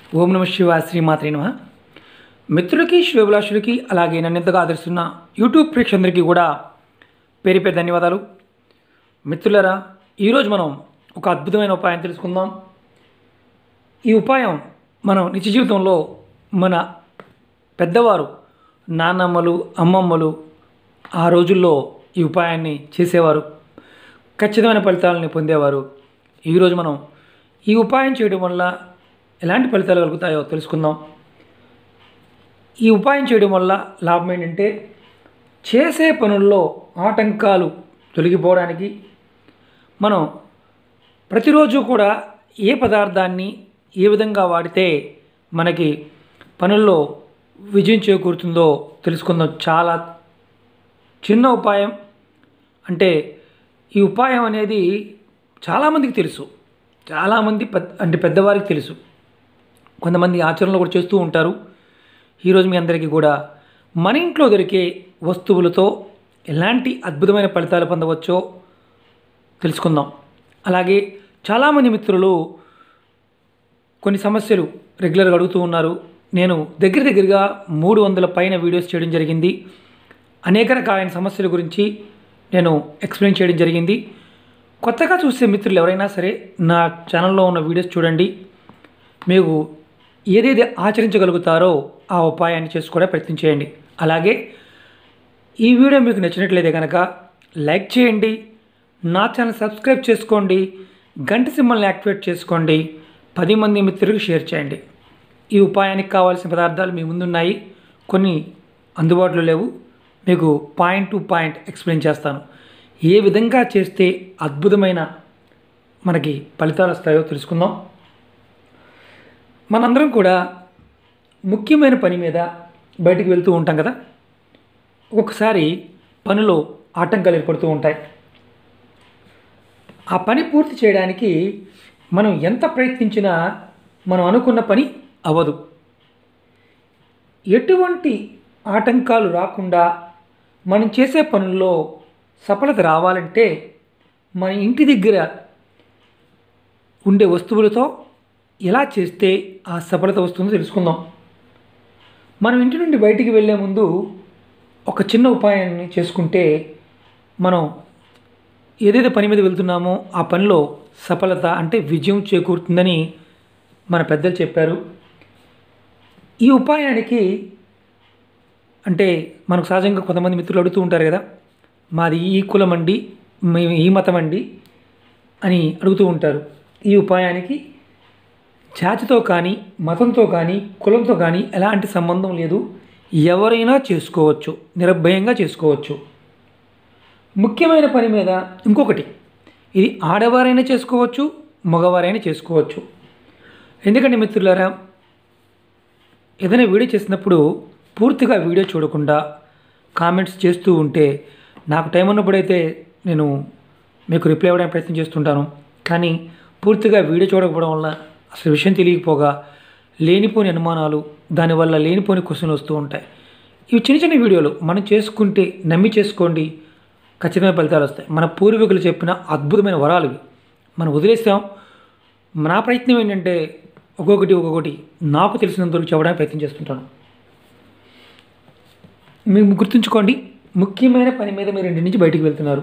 ఓం నమ శివాయ శ్రీమాత్రే నమః. మిత్రులకి శివభిలాషులకి అలాగే నన్ను ఎంతగా ఆదరిస్తున్న యూట్యూబ్ ప్రేక్షకులందరికీ కూడా పేరు పేరు ధన్యవాదాలు. మిత్రులారా, ఈరోజు మనం ఒక అద్భుతమైన ఉపాయం తెలుసుకుందాం. ఈ ఉపాయం మనం నిత్య జీవితంలో మన పెద్దవారు నాన్నమ్మలు అమ్మమ్మలు ఆ రోజుల్లో ఈ ఉపాయాన్ని చేసేవారు, ఖచ్చితమైన ఫలితాలని పొందేవారు. ఈరోజు మనం ఈ ఉపాయం చేయడం వల్ల ఎలాంటి ఫలితాలు కలుగుతాయో తెలుసుకుందాం. ఈ ఉపాయం చేయడం వల్ల లాభం ఏంటంటే, చేసే పనుల్లో ఆటంకాలు తొలగిపోవడానికి మనం ప్రతిరోజు కూడా ఏ పదార్థాన్ని ఏ విధంగా వాడితే మనకి పనుల్లో విజయం చేకూరుతుందో తెలుసుకుందాం. చాలా చిన్న ఉపాయం. అంటే ఈ ఉపాయం అనేది చాలామందికి తెలుసు, చాలామంది పెద్దవారికి తెలుసు, కొంతమంది ఆచరణలో కూడా చేస్తూ ఉంటారు. ఈరోజు మీ అందరికీ కూడా మన ఇంట్లో దొరికే వస్తువులతో ఎలాంటి అద్భుతమైన ఫలితాలు పొందవచ్చో తెలుసుకుందాం. అలాగే చాలామంది మిత్రులు కొన్ని సమస్యలు రెగ్యులర్గా అడుగుతూ ఉన్నారు. నేను దగ్గరగా 300 పైన వీడియోస్ చేయడం జరిగింది. అనేక రకాలైన సమస్యల గురించి నేను ఎక్స్ప్లెయిన్ చేయడం జరిగింది. కొత్తగా చూసే మిత్రులు ఎవరైనా సరే నా ఛానల్లో ఉన్న వీడియోస్ చూడండి. మీకు ఏదేది ఆచరించగలుగుతారో ఆ ఉపాయాన్ని చేసుకోవడం ప్రయత్నం చేయండి. అలాగే ఈ వీడియో మీకు నచ్చినట్లయితే కనుక లైక్ చేయండి, నా ఛానల్ సబ్స్క్రైబ్ చేసుకోండి, గంట సింబల్ని యాక్టివేట్ చేసుకోండి, 10 మంది మిత్రులకు షేర్ చేయండి. ఈ ఉపాయానికి కావాల్సిన పదార్థాలు మీ ముందున్నాయి, కొన్ని అందుబాటులో లేవు. మీకు పాయింట్ టు పాయింట్ ఎక్స్ప్లెయిన్ చేస్తాను. ఏ విధంగా చేస్తే అద్భుతమైన మనకి ఫలితాలు వస్తాయో తెలుసుకుందాం. మనందరం కూడా ముఖ్యమైన పని మీద బయటికి వెళ్తూ ఉంటాం కదా. ఒక్కొక్కసారి పనిలో ఆటంకాలు ఏర్పడుతూ ఉంటాయి. ఆ పని పూర్తి చేయడానికి మనం ఎంత ప్రయత్నించినా మనం అనుకున్న పని అవ్వదు. ఎటువంటి ఆటంకాలు రాకుండా మనం చేసే పనుల్లో సఫలత రావాలంటే మన ఇంటి దగ్గర ఉండే వస్తువులతో ఎలా చేస్తే ఆ సఫలత వస్తుందో తెలుసుకుందాం. మనం ఇంటి నుండి బయటికి వెళ్ళే ముందు ఒక చిన్న ఉపాయాన్ని చేసుకుంటే మనం ఏదైతే పని మీద వెళ్తున్నామో ఆ పనిలో సఫలత అంటే విజయం చేకూరుతుందని మన పెద్దలు చెప్పారు. ఈ ఉపాయానికి అంటే మనకు సహజంగా కొంతమంది మిత్రులు అడుగుతూ ఉంటారు కదా, మాది ఈ కులం అండి, మేము ఈ మతం అండి అని అడుగుతూ ఉంటారు. ఈ ఉపాయానికి జాతితో కానీ మతంతో కానీ కులంతో కానీ ఎలాంటి సంబంధం లేదు. ఎవరైనా చేసుకోవచ్చు, నిర్భయంగా చేసుకోవచ్చు. ముఖ్యమైన పని మీద ఇంకొకటి, ఇది ఆడవారైనా చేసుకోవచ్చు, మగవారైనా చేసుకోవచ్చు. ఎందుకంటే మిత్రులారా, ఏదైనా వీడియో చేసినప్పుడు పూర్తిగా వీడియో చూడకుండా కామెంట్స్ చేస్తూ ఉంటే నాకు టైం ఉన్నప్పుడైతే నేను మీకు రిప్లై ఇవ్వడానికి ప్రయత్నం చేస్తుంటాను. కానీ పూర్తిగా వీడియో చూడకపోవడం వల్ల అసలు విషయం తెలియకపోగా లేనిపోని అనుమానాలు, దానివల్ల లేనిపోని క్వశ్చన్లు వస్తూ ఉంటాయి. ఇవి చిన్న చిన్న వీడియోలు మనం చేసుకుంటే నమ్మి చేసుకోండి, ఖచ్చితమైన ఫలితాలు వస్తాయి. మన పూర్వీకులు చెప్పిన అద్భుతమైన వరాలు ఇవి. మనం వదిలేస్తాం. నా ప్రయత్నం ఏంటంటే ఒక్కొక్కటి నాకు తెలిసినంతవరకు చెప్పడానికి ప్రయత్నం చేస్తుంటాను. మీరు గుర్తుంచుకోండి, ముఖ్యమైన పని మీద మీరు ఇంటి నుంచి బయటికి వెళ్తున్నారు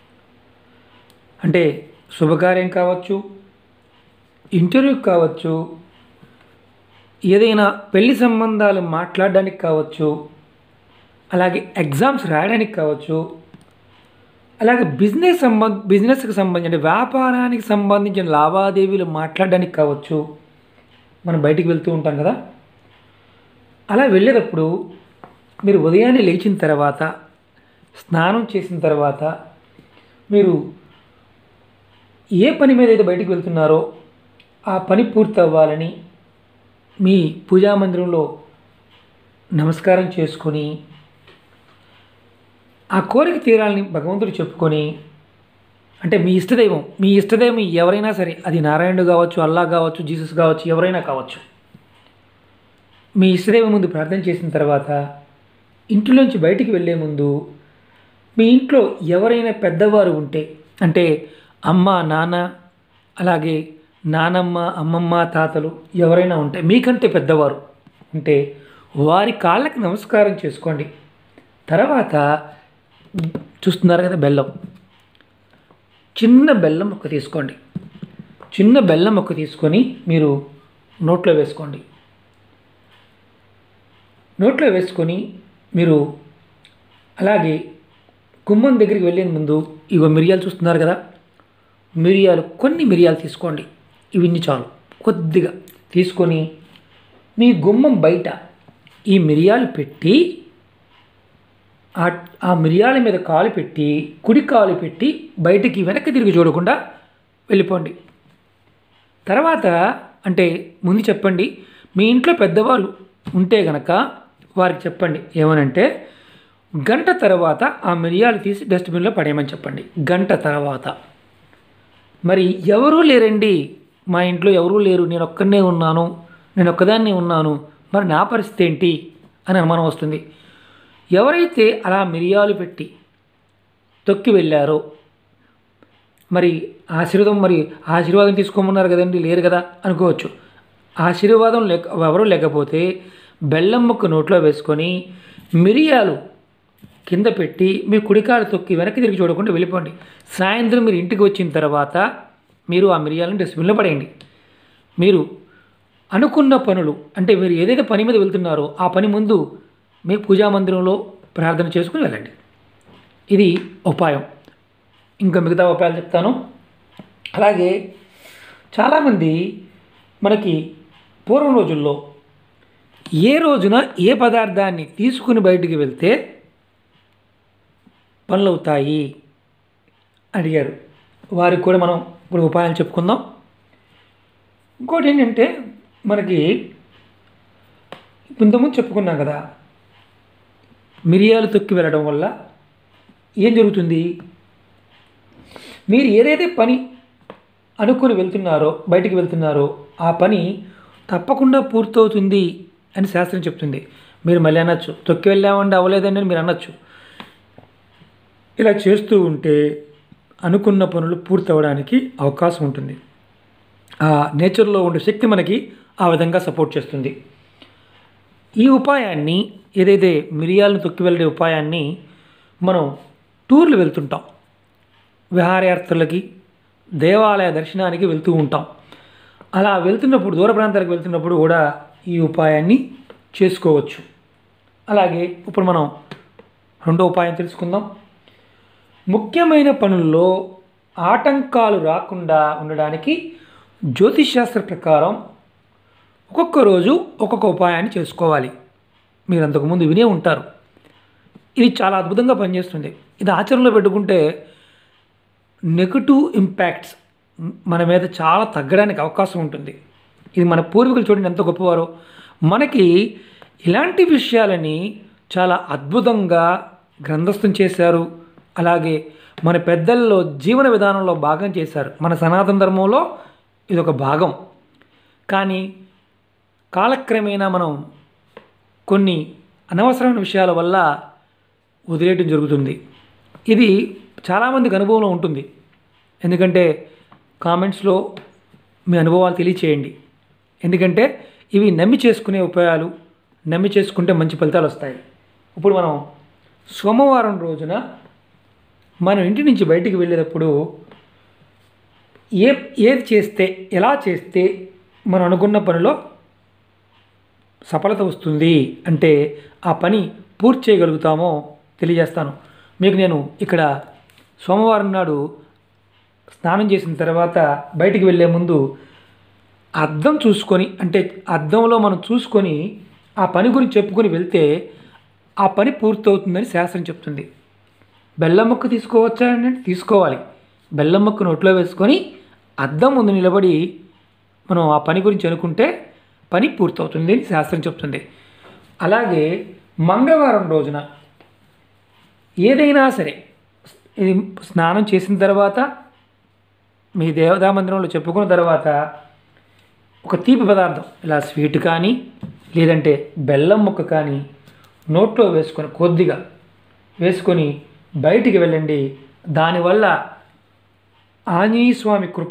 అంటే శుభకార్యం కావచ్చు, ఇంటర్వ్యూ కావచ్చు, ఏదైనా పెళ్లి సంబంధాలు మాట్లాడడానికి కావచ్చు, అలాగే ఎగ్జామ్స్ రాయడానికి కావచ్చు, అలాగే బిజినెస్కి సంబంధించిన వ్యాపారానికి సంబంధించిన లావాదేవీలు మాట్లాడడానికి కావచ్చు, మనం బయటికి వెళ్తూ ఉంటాం కదా. అలా వెళ్ళేటప్పుడు మీరు ఉదయాన్నే లేచిన తర్వాత, స్నానం చేసిన తర్వాత, మీరు ఏ పని మీద అయితే బయటికి వెళ్తున్నారో ఆ పని పూర్తి అవ్వాలని మీ పూజా మందిరంలో నమస్కారం చేసుకొని, ఆ కోరిక తీరాలని భగవంతుడు చెప్పుకొని, అంటే మీ ఇష్టదైవం ఎవరైనా సరే, అది నారాయణుడు కావచ్చు, అల్లా కావచ్చు, జీసస్ కావచ్చు, ఎవరైనా కావచ్చు, మీ ఇష్టదైవం ముందు ప్రార్థన చేసిన తర్వాత ఇంట్లోంచి బయటికి వెళ్ళే ముందు మీ ఇంట్లో ఎవరైనా పెద్దవారు ఉంటే, అంటే అమ్మ నాన్న అలాగే నానమ్మ, అమ్మమ్మ, తాతలు ఎవరైనా ఉంటే మీకంటే పెద్దవారు ఉంటే వారి కాళ్ళకి నమస్కారం చేసుకోండి. తర్వాత చూస్తున్నారు కదా బెల్లం, చిన్న బెల్లం ముక్క తీసుకోండి. చిన్న బెల్లం ముక్క తీసుకొని మీరు నోట్లో వేసుకోండి. నోట్లో వేసుకొని మీరు అలాగే గుమ్మం దగ్గరికి వెళ్ళే ముందు ఇగో మిరియాలు చూస్తున్నారు కదా, కొన్ని మిరియాలు తీసుకోండి. ఇవన్నీ చాలు. కొద్దిగా తీసుకొని మీ గుమ్మం బయట ఈ మిరియాలు పెట్టి ఆ మిరియాల మీద కాలు పెట్టి కుడి కాలు పెట్టి బయటికి వెనక్కి తిరిగి చూడకుండా వెళ్ళిపోండి. తర్వాత అంటే ముందు చెప్పండి, మీ ఇంట్లో పెద్దవాళ్ళు ఉంటే గనక వారికి చెప్పండి ఏమనంటే గంట తర్వాత ఆ మిరియాలు తీసి డస్ట్బిన్లో పడేయమని చెప్పండి. గంట తర్వాత. మరి ఎవరూ లేరండి, మా ఇంట్లో ఎవరూ లేరు, నేను ఒక్కదాన్నే ఉన్నాను, మరి నా పరిస్థితి ఏంటి అని అనుమానం వస్తుంది. ఎవరైతే అలా మిరియాలు పెట్టి తొక్కి వెళ్ళారో మరి ఆశీర్వాదం తీసుకోమన్నారు కదండి, లేరు కదా అనుకోవచ్చు. ఆశీర్వాదం ఎవరూ లేకపోతే బెల్లం ముక్క నోట్లో వేసుకొని మిరియాలు కింద పెట్టి మీ కుడికాలు తొక్కి వెనక్కి తిరిగి చూడకుండా వెళ్ళిపోండి. సాయంత్రం మీరు ఇంటికి వచ్చిన తర్వాత మీరు ఆ మిరియాలను డస్ట్బిన్లో పడేయండి. మీరు అనుకున్న పనులు అంటే మీరు ఏదైతే పని మీద వెళ్తున్నారో ఆ పని ముందు మీ పూజా మందిరంలో ప్రార్థన చేసుకుని వెళ్ళండి. ఇది ఉపాయం. ఇంకా మిగతా ఉపాయాలు చెప్తాను. అలాగే చాలామంది మనకి పూర్వం రోజుల్లో ఏ రోజున ఏ పదార్థాన్ని తీసుకుని బయటికి వెళ్తే పనులు అవుతాయి అడిగారు. వారికి కూడా మనం ఇప్పుడు ఉపాయాలు చెప్పుకుందాం. ఇంకోటి ఏంటంటే మనకి ఇంతకుముందు చెప్పుకున్నాం కదా, మిరియాలు తొక్కి వెళ్ళడం వల్ల ఏం జరుగుతుంది, మీరు ఏదైతే పని అనుకుని బయటికి వెళ్తున్నారో ఆ పని తప్పకుండా పూర్తవుతుంది అని శాస్త్రం చెప్తుంది. మీరు మళ్ళీ అనొచ్చు తొక్కి వెళ్ళామండి అవ్వలేదండి అని మీరు అనొచ్చు. ఇలా చేస్తూ ఉంటే అనుకున్న పనులు పూర్తవడానికి అవకాశం ఉంటుంది. ఆ నేచర్లో ఉండే శక్తి మనకి ఆ విధంగా సపోర్ట్ చేస్తుంది. ఈ ఉపాయాన్ని ఏదైతే మిరియాలను తొక్కి వెళ్ళే ఉపాయాన్ని మనం టూర్లు వెళ్తుంటాం, విహారయాత్రలకి, దేవాలయ దర్శనానికి వెళ్తూ ఉంటాం. అలా వెళ్తున్నప్పుడు దూర ప్రాంతాలకు వెళ్తున్నప్పుడు కూడా ఈ ఉపాయాన్ని చేసుకోవచ్చు. అలాగే ఇప్పుడు మనం రెండో ఉపాయం తెలుసుకుందాం. ముఖ్యమైన పనుల్లో ఆటంకాలు రాకుండా ఉండడానికి జ్యోతిష్ శాస్త్ర ప్రకారం ఒక్కొక్క రోజు ఒక్కొక్క ఉపాయాన్ని చేసుకోవాలి. మీరు అంతకుముందు వినే ఉంటారు. ఇది చాలా అద్భుతంగా పనిచేస్తుంది. ఇది ఆచరణలో పెట్టుకుంటే నెగటివ్ ఇంపాక్ట్స్ మన మీద చాలా తగ్గడానికి అవకాశం ఉంటుంది. ఇది మన పూర్వీకులు చూడండి ఎంత గొప్పవారో. మనకి ఇలాంటి విషయాలని చాలా అద్భుతంగా గ్రంథస్థం చేశారు. అలాగే మన పెద్దల్లో జీవన విధానంలో భాగం చేశారు. మన సనాతన ధర్మంలో ఇది ఒక భాగం. కానీ కాలక్రమేణా మనం కొన్ని అనవసరమైన విషయాల వల్ల వదిలేయటం జరుగుతుంది. ఇది చాలామందికి అనుభవంలో ఉంటుంది. ఎందుకంటే కామెంట్స్లో మీ అనుభవాలు తెలియచేయండి. ఎందుకంటే ఇవి నమ్మి చేసుకునే ఉపాయాలు, నమ్మి చేసుకుంటే మంచి ఫలితాలు వస్తాయి. ఇప్పుడు మనం సోమవారం రోజున మనం ఇంటి నుంచి బయటికి వెళ్ళేటప్పుడు ఏది చేస్తే, ఎలా చేస్తే మనం అనుకున్న పనిలో సఫలత వస్తుంది అంటే ఆ పని పూర్తి చేయగలుగుతామో తెలియజేస్తాను. మీకు నేను ఇక్కడ సోమవారం నాడు స్నానం చేసిన తర్వాత బయటికి వెళ్ళే ముందు అద్దం చూసుకొని, అంటే అద్దంలో మనం చూసుకొని ఆ పని గురించి చెప్పుకొని వెళ్తే ఆ పని పూర్తవుతుందని శాస్త్రం చెప్తుంది. బెల్లం ముక్క తీసుకోవచ్చా అంటే తీసుకోవాలి. బెల్లం ముక్క నోట్లో వేసుకొని అద్దం ముందు నిలబడి మనం ఆ పని గురించి అనుకుంటే పని పూర్తవుతుంది అని శాస్త్రం చెప్తుంది. అలాగే మంగళవారం రోజున ఏదైనా సరే ఇది స్నానం చేసిన తర్వాత మీ దేవతా మందిరంలో చెప్పుకున్న తర్వాత ఒక తీపి పదార్థం ఇలా స్వీట్ కానీ లేదంటే బెల్లం ముక్క కానీ నోట్లో వేసుకొని కొద్దిగా వేసుకొని బయటికి వెళ్ళండి. దానివల్ల ఆంజనేయ స్వామి కృప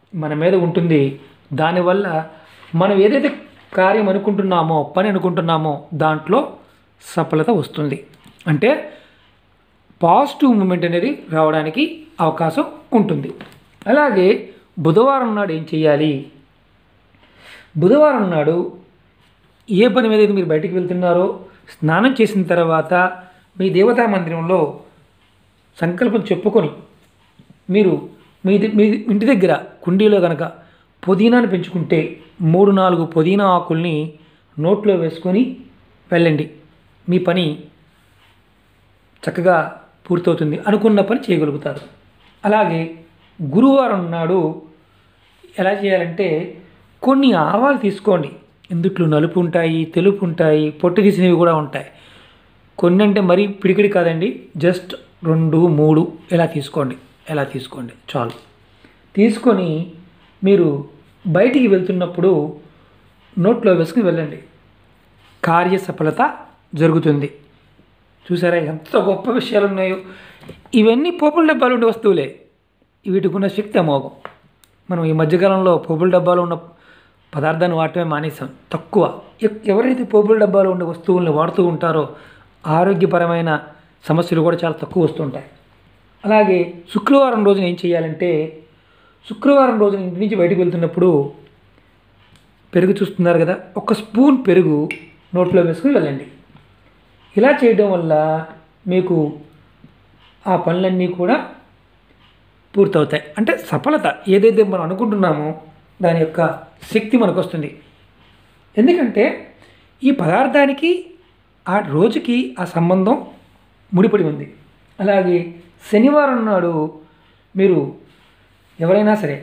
మన మీద ఉంటుంది. దానివల్ల మనం ఏదైతే కార్యం అనుకుంటున్నామో, పని అనుకుంటున్నామో దాంట్లో సఫలత వస్తుంది. అంటే పాజిటివ్ మూమెంట్ అనేది రావడానికి అవకాశం ఉంటుంది. అలాగే బుధవారం నాడు ఏం చేయాలి? బుధవారం నాడు ఏ పని మీద అయితే మీరు బయటికి వెళ్తున్నారో స్నానం చేసిన తర్వాత మీ దేవతా మందిరంలో సంకల్పం చెప్పుకొని మీరు మీ ఇంటి దగ్గర కుండీలో కనుక పుదీనాను పెంచుకుంటే 3-4 పుదీనా ఆకుల్ని నోట్లో వేసుకొని వెళ్ళండి. మీ పని చక్కగా పూర్తవుతుంది, అనుకున్న పని చేయగలుగుతారు. అలాగే గురువారం నాడు ఎలా చేయాలంటే కొన్ని ఆవాలు తీసుకోండి. ఇందుట్లో నలుపు ఉంటాయి, తెలుపు ఉంటాయి, పొట్టు తీసినవి కూడా ఉంటాయి. కొన్ని అంటే మరీ పిడికిడి కాదండి, జస్ట్ 2-3 ఎలా తీసుకోండి చాలు. తీసుకొని మీరు బయటికి వెళ్తున్నప్పుడు నోట్లో వేసుకుని వెళ్ళండి. కార్యసఫలత జరుగుతుంది. చూసారా ఎంత గొప్ప విషయాలు ఉన్నాయో. ఇవన్నీ పోపుల డబ్బాలు ఉండే వస్తువులే. వీటికి ఉన్న శక్తి అమోఘం. మనం ఈ మధ్యకాలంలో పోపుల డబ్బాలో ఉన్న పదార్థాన్ని వాడటమే మానేసాం, తక్కువ. ఎవరైతే పోపుల డబ్బాలో ఉండే వస్తువుల్ని వాడుతూ ఉంటారో ఆరోగ్యపరమైన సమస్యలు కూడా చాలా తక్కువ వస్తుంటాయి. అలాగే శుక్రవారం రోజున ఏం చేయాలంటే, శుక్రవారం రోజున ఇంటి నుంచి బయటకు వెళ్తున్నప్పుడు పెరుగు చూస్తున్నారు కదా, 1 స్పూన్ పెరుగు నోట్లో వేసుకుని వెళ్ళండి. ఇలా చేయడం వల్ల మీకు ఆ పనులన్నీ కూడా పూర్తవుతాయి. అంటే సఫలత ఏదైతే మనం అనుకుంటున్నామో దాని యొక్క శక్తి మనకు వస్తుంది. ఎందుకంటే ఈ పదార్థానికి ఆ రోజుకి ఆ సంబంధం ముడిపడి ఉంది. అలాగే శనివారం నాడు మీరు ఎవరైనా సరే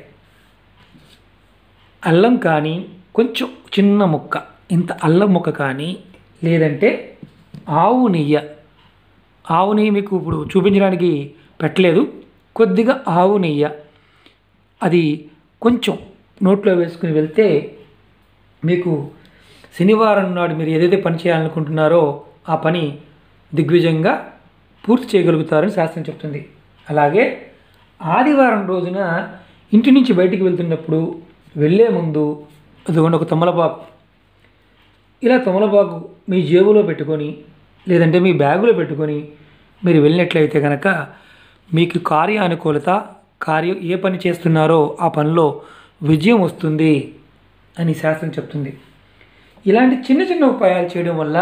అల్లం కానీ కొంచెం చిన్న ముక్క, ఇంత అల్లం ముక్క కానీ, లేదంటే ఆవు నెయ్యి మీకు ఇప్పుడు చూపించడానికి పెట్టలేదు, కొద్దిగా ఆవు నెయ్యి అది కొంచెం నోట్లో వేసుకుని వెళ్తే మీకు శనివారం నాడు మీరు ఏదైతే పని చేయాలనుకుంటున్నారో ఆ పని దిగ్విజయంగా పూర్తి చేయగలుగుతారని శాస్త్రం చెప్తుంది. అలాగే ఆదివారం రోజున ఇంటి నుంచి బయటికి వెళ్తున్నప్పుడు వెళ్ళే ముందు అదిగోండి ఒక తమలపాకు. ఇలా తమలపాకు మీ జేబులో పెట్టుకొని లేదంటే మీ బ్యాగులో పెట్టుకొని మీరు వెళ్ళినట్లయితే కనుక మీకు కార్యానుకూలత, ఏ పని చేస్తున్నారో ఆ పనిలో విజయం వస్తుంది అని శాస్త్రం చెప్తుంది. ఇలాంటి చిన్న చిన్న ఉపాయాలు చేయడం వల్ల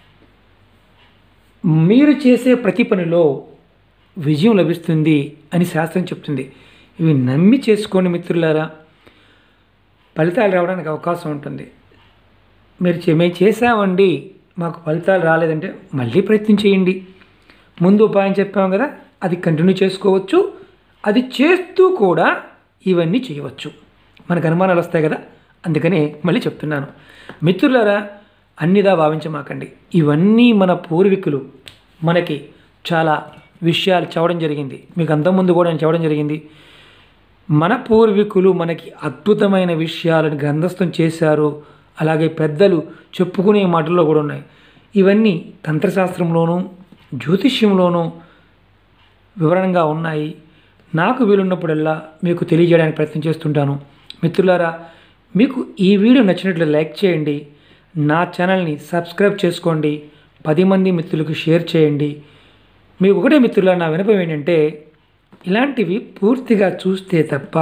మీరు చేసే ప్రతి పనిలో విజయం లభిస్తుంది అని శాస్త్రం చెప్తుంది. ఇవి నమ్మి చేసుకోండి మిత్రులారా, ఫలితాలు రావడానికి అవకాశం ఉంటుంది. మేము చేసామండి మాకు ఫలితాలు రాలేదంటే మళ్ళీ ప్రయత్నం చేయండి. ముందు ఉపాయం చెప్పాము కదా, అది కంటిన్యూ చేసుకోవచ్చు. అది చేస్తూ కూడా ఇవన్నీ చేయవచ్చు. మనకు అనుమానాలు వస్తాయి కదా, అందుకనే మళ్ళీ చెప్తున్నాను. మిత్రులారా, అన్నిదా భావించమాకండి. ఇవన్నీ మన పూర్వీకులు మనకి చాలా విషయాలు చెప్పడం జరిగింది. మీకు అంతకుముందు కూడా నేను చెప్పడం జరిగింది. మన పూర్వీకులు మనకి అద్భుతమైన విషయాలను గ్రంథస్థం చేశారు. అలాగే పెద్దలు చెప్పుకునే మాటల్లో కూడా ఉన్నాయి. ఇవన్నీ తంత్రశాస్త్రంలోనూ జ్యోతిష్యంలోనూ వివరణగా ఉన్నాయి. నాకు వీలున్నప్పుడల్లా మీకు తెలియజేయడానికి ప్రయత్నం చేస్తుంటాను. మిత్రులారా, మీకు ఈ వీడియో నచ్చినట్లు లైక్ చేయండి, నా ఛానల్ని సబ్స్క్రైబ్ చేసుకోండి, 10 మంది మిత్రులకు షేర్ చేయండి. మీకు ఒకటే మిత్రులారా, నా వినపం ఏంటంటే ఇలాంటివి పూర్తిగా చూస్తే తప్ప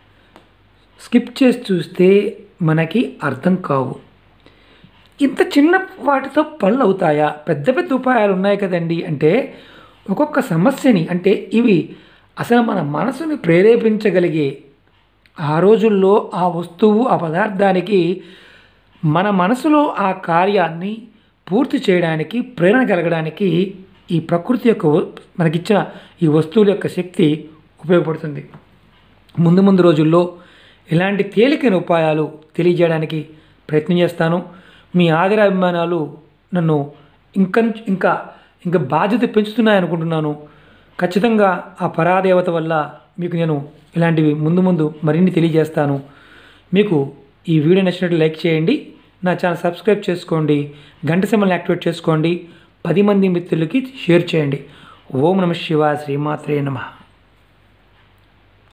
స్కిప్ చేసి చూస్తే మనకి అర్థం కావు. ఇంత చిన్న వాటితో పనులు అవుతాయా? పెద్ద పెద్ద ఉపాయాలు ఉన్నాయి కదండి అంటే ఒక్కొక్క సమస్యని, అంటే ఇవి అసలు మన మనసుని ప్రేరేపించగలిగే, ఆ రోజుల్లో ఆ వస్తువు ఆ పదార్థానికి మన మనసులో ఆ కార్యాన్ని పూర్తి చేయడానికి ప్రేరణ కలగడానికి ఈ ప్రకృతి యొక్క మనకిచ్చిన ఈ వస్తువుల యొక్క శక్తి ఉపయోగపడుతుంది. ముందు రోజుల్లో ఇలాంటి తేలికైన ఉపాయాలు తెలియజేయడానికి ప్రయత్నం చేస్తాను. మీ ఆదరాభిమానాలు నన్ను ఇంకా బాధ్యత పెంచుతున్నాయనుకుంటున్నాను. ఖచ్చితంగా ఆ పరాదేవత వల్ల మీకు నేను ఇలాంటివి ముందు మరిన్ని తెలియజేస్తాను. మీకు ఈ వీడియో నచ్చినట్లు లైక్ చేయండి, నా ఛానల్ సబ్స్క్రైబ్ చేసుకోండి, గంట సింబల్ని యాక్టివేట్ చేసుకోండి, 10 మంది మిత్రులకి షేర్ చేయండి. ఓం నమః శివాయ, శ్రీమాత్రే నమః.